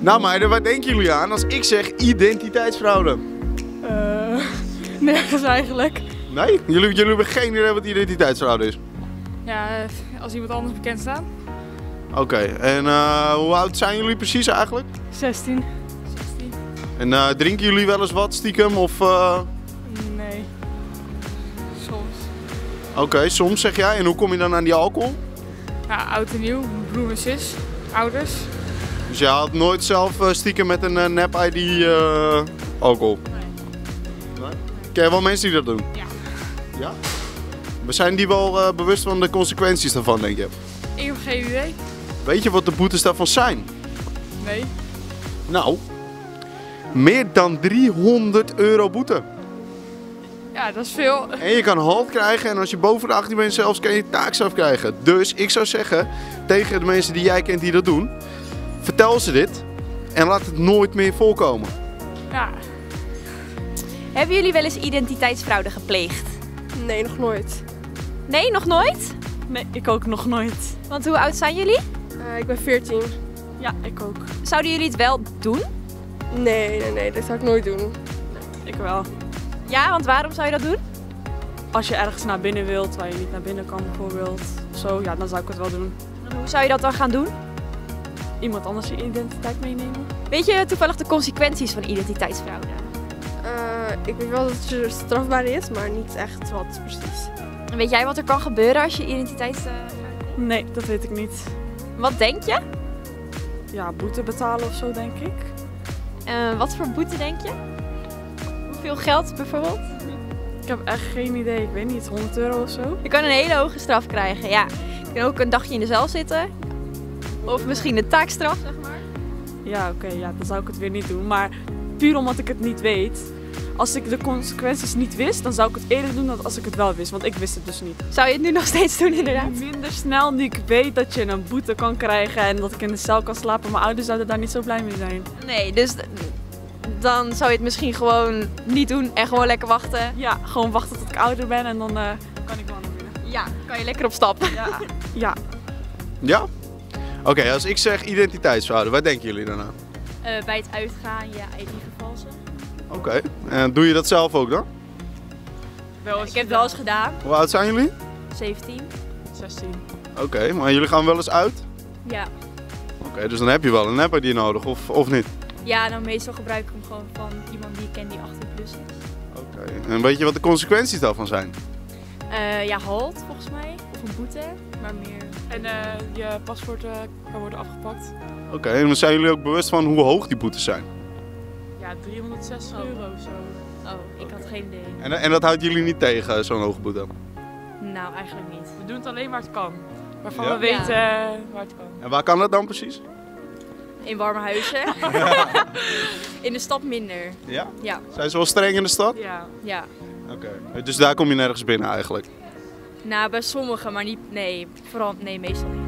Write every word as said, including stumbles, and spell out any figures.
Nou meiden, waar denken jullie aan als ik zeg identiteitsfraude? Uh, nergens eigenlijk. Nee? Jullie, jullie hebben geen idee wat identiteitsfraude is? Ja, als iemand anders bekend staat. Oké, okay. en uh, hoe oud zijn jullie precies eigenlijk? zestien. zestien. En uh, drinken jullie wel eens wat stiekem of... Uh... Nee. Soms. Oké, okay, soms zeg jij. En hoe kom je dan aan die alcohol? Ja, oud en nieuw. Broer en zus. Ouders. Dus je had nooit zelf uh, stiekem met een uh, nep-I D uh, alcohol? Nee. Nee. Ken je wel mensen die dat doen? Ja. Ja? Maar zijn die wel uh, bewust van de consequenties daarvan, denk je? Ik heb geen idee. Weet je wat de boetes daarvan zijn? Nee. Nou, meer dan driehonderd euro boete. Ja, dat is veel. En je kan halt krijgen en als je boven de achttien bent zelfs kan je taakstraf krijgen. Dus ik zou zeggen tegen de mensen die jij kent die dat doen, vertel ze dit en laat het nooit meer voorkomen. Ja. Hebben jullie wel eens identiteitsfraude gepleegd? Nee, nog nooit. Nee, nog nooit? Nee, ik ook nog nooit. Want hoe oud zijn jullie? Uh, ik ben veertien. Ja, ik ook. Zouden jullie het wel doen? Nee, nee, nee, dat zou ik nooit doen. Ik wel. Ja, want waarom zou je dat doen? Als je ergens naar binnen wilt, waar je niet naar binnen kan bijvoorbeeld, zo, ja, dan zou ik het wel doen. En hoe zou je dat dan gaan doen? Iemand anders je identiteit meenemen. Weet je toevallig de consequenties van identiteitsfraude? Uh, ik weet wel dat het strafbaar is, maar niet echt wat precies. En weet jij wat er kan gebeuren als je identiteitsfraude uh, Nee, dat weet ik niet. Wat denk je? Ja, boete betalen of zo, denk ik. Uh, wat voor boete denk je? Hoeveel geld bijvoorbeeld? Ik heb echt geen idee. Ik weet niet, honderd euro of zo? Je kan een hele hoge straf krijgen, ja. Je kan ook een dagje in de cel zitten. Of misschien een taakstraf, zeg maar. Ja, oké, okay, ja, dan zou ik het weer niet doen. Maar puur omdat ik het niet weet. Als ik de consequenties niet wist, dan zou ik het eerder doen dan als ik het wel wist. Want ik wist het dus niet. Zou je het nu nog steeds doen, inderdaad? Minder snel nu ik weet dat je een boete kan krijgen en dat ik in de cel kan slapen. Mijn ouders zouden daar niet zo blij mee zijn. Nee, dus dan zou je het misschien gewoon niet doen en gewoon lekker wachten. Ja, gewoon wachten tot ik ouder ben en dan uh, kan ik wel naar binnen. Ja, kan je lekker op stap. Ja. Ja? Ja? Oké, okay, als ik zeg identiteitsfraude, waar denken jullie dan aan? Uh, bij het uitgaan je I D vervalsen. Oké, okay. En doe je dat zelf ook dan? Wel eens ik heb het wel eens gedaan. Hoe oud zijn jullie? zeventien. zestien. Oké, okay, maar jullie gaan wel eens uit? Ja. Oké, okay, dus dan heb je wel een nep-I D nodig, of, of niet? Ja, nou meestal gebruik ik hem gewoon van iemand die ik ken die achttien plus is. Oké, okay. En weet je wat de consequenties daarvan zijn? Uh, ja, halt volgens mij. Of een boete, maar meer... En uh, je paspoort uh, kan worden afgepakt. Oké, okay, en zijn jullie ook bewust van hoe hoog die boetes zijn? Ja, driehonderdzestig euro of zo. Oh, ik okay. had geen idee. En, en dat houdt jullie niet tegen, zo'n hoge boete? Nou, eigenlijk niet. We doen het alleen waar het kan. Waarvan ja? we weten ja. uh, waar het kan. En waar kan dat dan precies? In warme huizen. In de stad minder. Ja? Ja. Zijn ze wel streng in de stad? Ja. Ja. Oké, okay. Dus daar kom je nergens binnen eigenlijk? Nou, bij sommigen, maar niet, nee, vooral, nee, meestal niet.